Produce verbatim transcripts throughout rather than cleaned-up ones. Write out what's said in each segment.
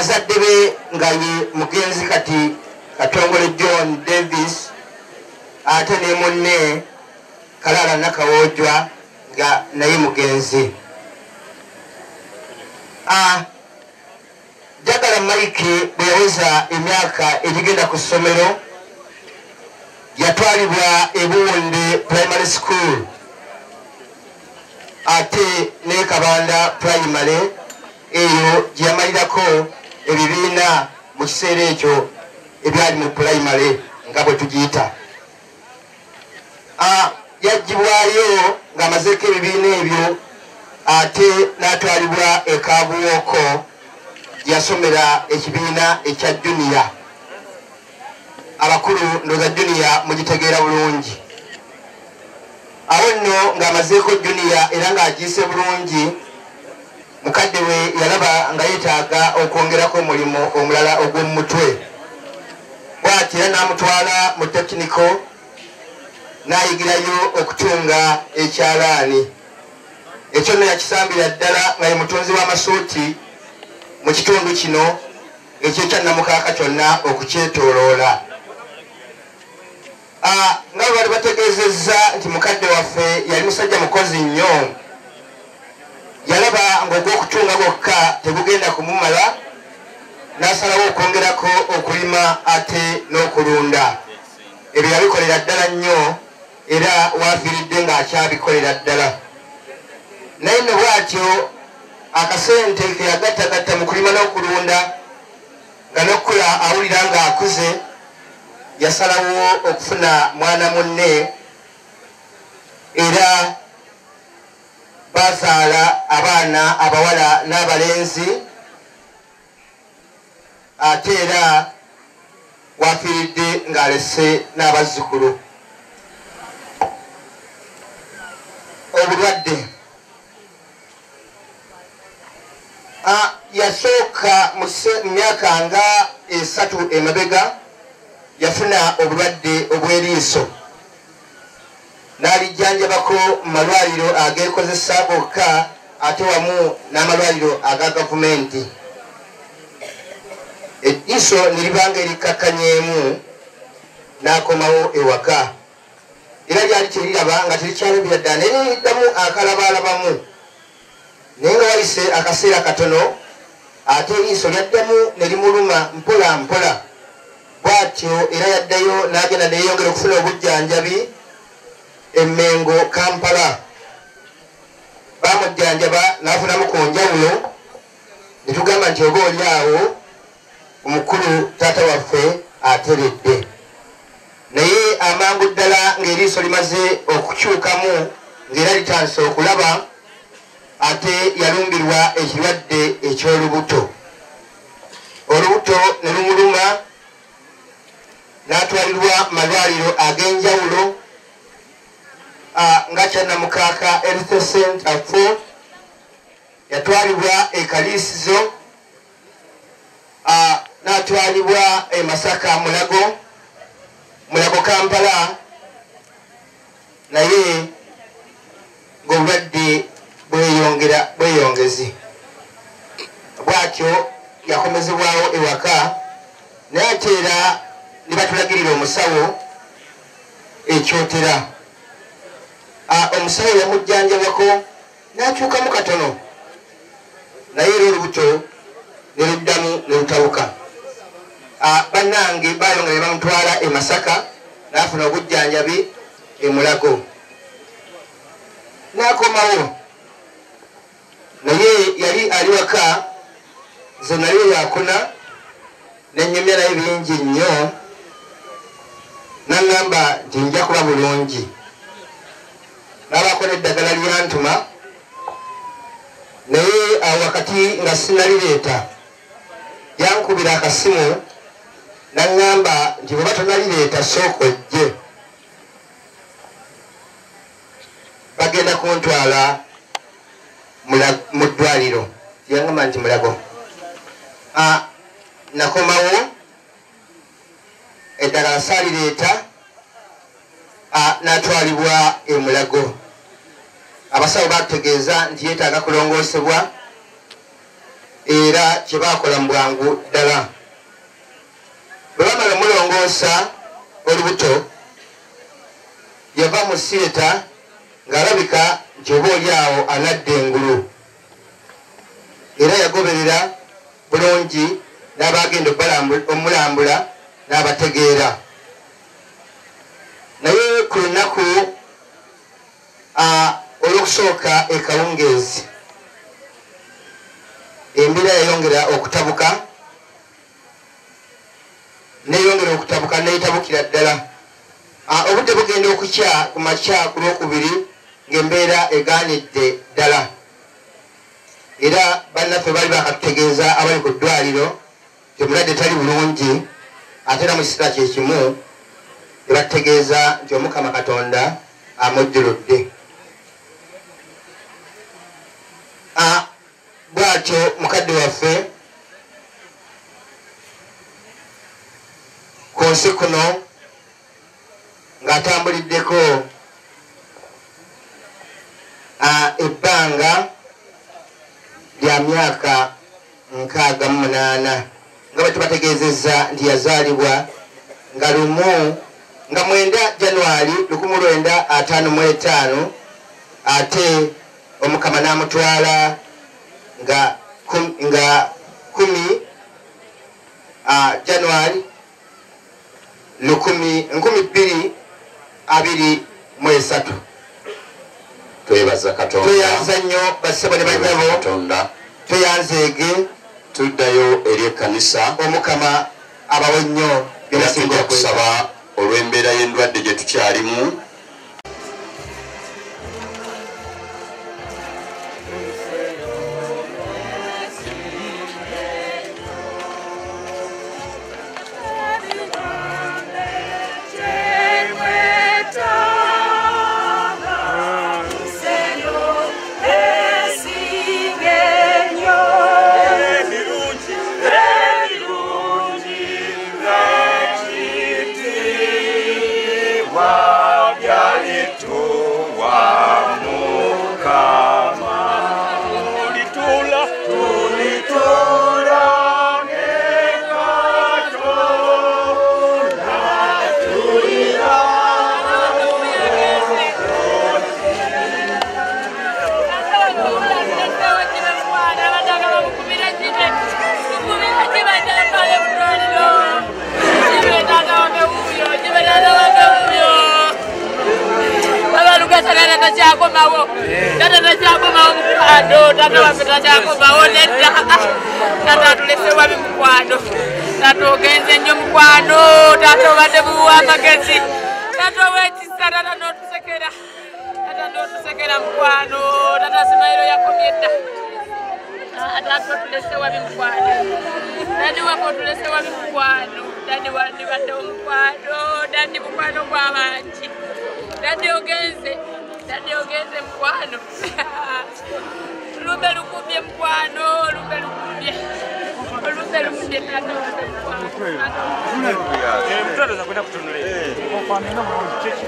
bazadde be nga ye mugenzi kati Katongole John Davis ate ne munne Kalala Nakawojwa nga naye mugenzi. Ah, Jagala Mike bwe yaweza emyaka egigenda ku ssomero yatwalibwa e Buwunde Primary School ate ne Kabanda Primary eyo gye yamalirako ebibiina mu kiseera ekyo ebyali mu primary nga bwe tugiyita. Ah, yagibwayo ng'amazeeko ebibiina ebyo ate n'atwalibwa e Kabuwoko yasomera ekibiina ekya junior. Abakulu ndoza junior mugitegeera bulungi. Awo nno ng'amazeeko junior era ng'agiise bulungi, mukadde we yalaba nga yeetaaga okwongerako omulimu omulala ogw'omutwe. Bw'ati era n'amutwala mu tekiniko n'ayigirayo okutunga ekyalaani. Ekyo nno yakisambira ddala nga ye mutunzi w'amasuuti mu kitundu kino ekyekya Namukaaka kyonna okukyetooloola. Nga bwe bali bategeezezza nti mukadde waffe yali musajja mukozi nnyo, yalaba ng'ogw'okutunga gwokka tegugenda kumumala, n'asalawo okwongerako okulima ate n'okulunda. Ebyo yabikolera ddala nnyo era waafiiridde ng'akyabikolera ddala. Naye nno bw'atyo akasente ke yagattagatta mu kulima n'okulunda nga n'okukula awulira ng'akuze, yasalawo okufuna mwana munne era bazaala abaana abawala n'abalenzi, ate era waafiiridde ng'alese n'abazzukulu. Obulwadde yasooka mu myaka nga esatu emabega yafuna obulwadde obw'eriiso, n'alijjanjabako mu malwaliro ageekozesa gokka ate wamu n'amalwaliro aga gavumenti. Eriiso ne libanga erikakkanyeemu n'akomawo ewaka, era lyali teriraba nga terikyalabira ddala ne liriddamu akalabalabamu. Naye nga wayise akaseera katono ate eriiso lyaddamu ne limuluma mpola mpola. Bw'atyo era yaddayo n'agenda neeyongera okufuna obujjanjabi e Mengo, Kampala. Baamujjanjaba n'afunamu ku njawulo, ne tugamba nti oba oli awo omukulu taata waffe ateredde. Naye amangu ddala ng'eriiso limaze okukyukamu ng'era litandise okulaba, ate yalumbirwa ekirwadde eky'olubuto. Olubuto ne lumuluma n'atwalirwa malwaliro ag'enjawulo nga kya Namukaaka Health Center fo, yatwalibwa e Kaliisizo, n'atwalibwa e Masaka Mulago, Mulago Kampala, naye ng'obulwadde bweyongera bweyongezi. Bw'atyo yakomezebwawo ewaka, naye ate era ne batulagirira omusawo ekyotera. Omusawo yamujjanjabako n'akyukamu katono, naye era olubuto ne luddamu ne lutawuka. Bannange baayongera ne bamutwala e Masaka n'afuna obujjanjabi e Mulago n'akomawo. Naye yali ali waka, nze nali yakuna n'ennyumya naye bingi nnyo, n'aŋŋamba nti nja kuba bulungi. N'abaako n'eddagala lyantuma, naye awo wakati nga sinalireeta, yankubira akasimu n'aŋŋamba nti bwe batonalireeta sooka ojje, bagenda kuntwala mu ddwaliro. Yaŋŋamba nti Mulago. Nakomawo eddagala saalireeta, n'atwalibwa e Mulago. Abasawo batutegeeza nti yeetaaga kulongoosebwa era kyebakola mu bwangu ddala. Bwe bamala omulongoosa olubuto yava mu siyeta ng'alabika nti oba oli awo anadda engulu, era yagoberera bulungi n'abagenda omulambula n'abategeera. Naye ku lunaku olwokusooka ekawungeezi embeera yayongera okutabuka neyongera okutabuka neyitabukira ddala. Obudde bugenda okukya ku makya ku lwokubiri ng'embeera egaanidde ddala, era bannaffe bali bakatutegeeza abali ku ddwaliro nti omulwadde tali bulungi, ate era mu kiseera kye kimu ne bategeeza nti Omukama Katonda amujjuludde. Bw'atyo mukadde waffe ku nsi kuno ng'atambuliddeko ebbanga lya myaka nkaaga mu munaana nga bwe tubategeezezza nti yazaalibwa nga lumu nga mwenda Januari lukumi lwenda ataano mu etaano, ate Omukama n'amutwala nga kumi Januari lukumi nkumi bbiri abiri mu esatu. Twebaza Katonda. Tweyanza nnyo bassebo ne bannyabo Katonda. Tweyanzeege tuddayo eri ekkanisa. Omukama abawe nnyo byebasinga okusaba olw'embeera y'endwadde gye tukyalimu. Tato genze nnyo mukwano, tato badde buwa amagezi, tato wekisa, tata n'otusekera, tata n'otusekera mukwano, tata Simayiro yakomye dda, tato tulese wabi mukwano, dadi wako tulese wabi mukwano, dadi wandi badde omukwano, dadi mukwano gw'abangi, dadi ogenze, dadi ogenze mukwano, lumbe lukubye mukwano, lumbe lukubye. Mtoto za kwenda kutunulia. Kwa nini mchechi?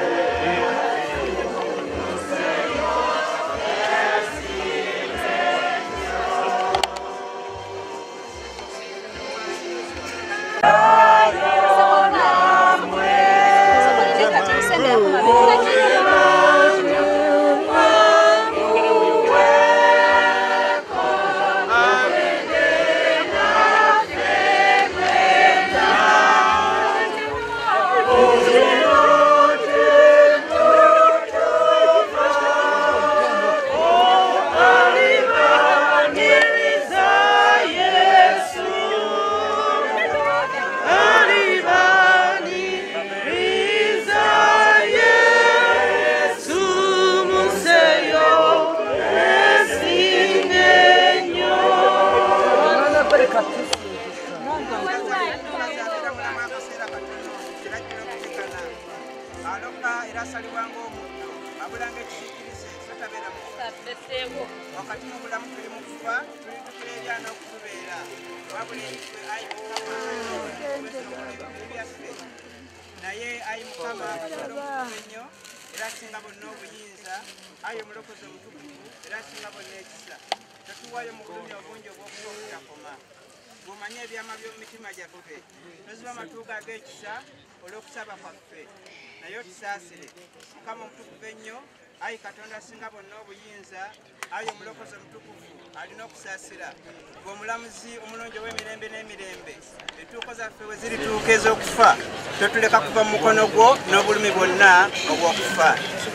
wakati mubulamu tuli mu kufa tuli tukuleera n'okutubeera wabula ekife ayi mukama ebyaffe naye ayi mukama asobola okutuba ennyo era singa bonna obuyinza ayi omulokozi omutukuvu era asinga bonna ekisa totuwayo mu bulumi obungi obw'okuba obutakoma bw'omanye ebyama by'omu mitima gyaffe toziba amatuugo ag'ekisa olw'okusaba kwaffe naye otusaasire mukama omutukuvu ennyo ayi katonda asinga bonna obuyinza ayi omulokozi omutukuvu alina okusaasira ng'omulamuzi omulungi ow'emirembe n'emirembe entuuko zaffe we zirituuka ez'okufa totuleka kuva mu mukono gwo n'obulumi bwonna obw'okufa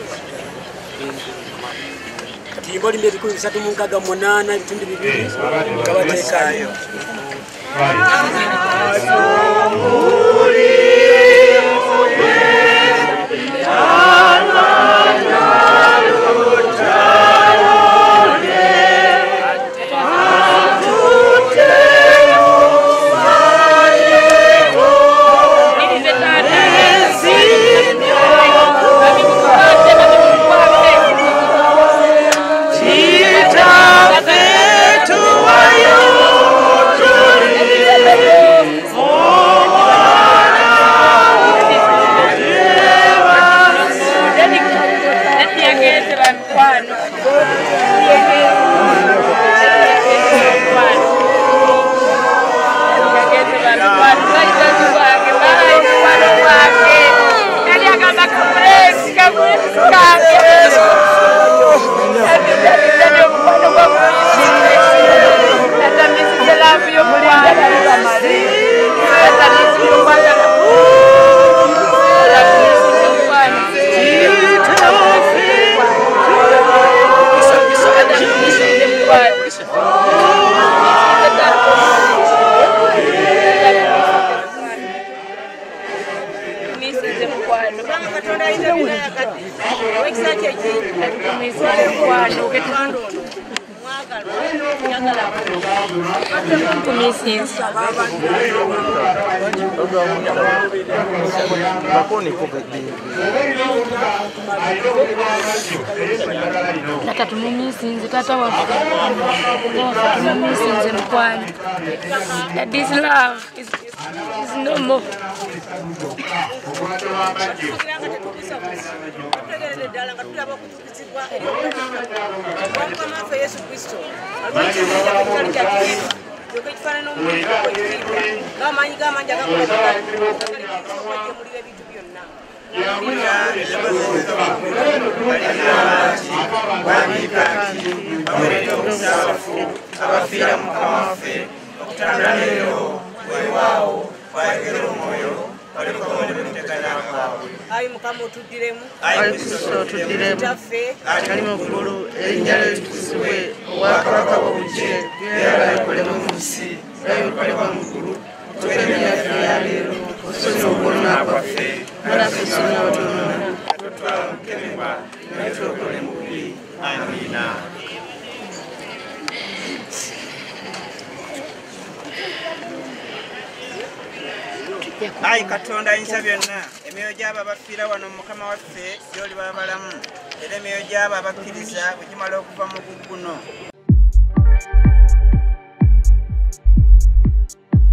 katimba olimba ebikumi bisatu mu nkaaga mu munaana ebitundu bibiri nga bateekaayo Tata tumumisinze tata waffe tumumisinze mukwano that this love is, is no more. abafiira mukama waffe okutambula leero weewaawo waegera omwoyo ayi mukama otuddiremu ayi kristo otuddiremu taffe ali mu ggulu erinnya lyo litukuzibwe obwakabaka bwo bujje byera bikolebwa mu nsi era bikolebwa mu ggulu tuwe emyaffe ya leero osonyiwe okwonona kwaffe naffe tusonyiwa abatwonoona totwala mu kukemebwa naye twekole mu bubi amiina. ayi katonda ayinza byonna emyoyo gy'abo abafiira wano mu mukama waffe gy'oli baba balamu era emyoyo gy'abo abakkiriza bwe gimala okuva mu gugguno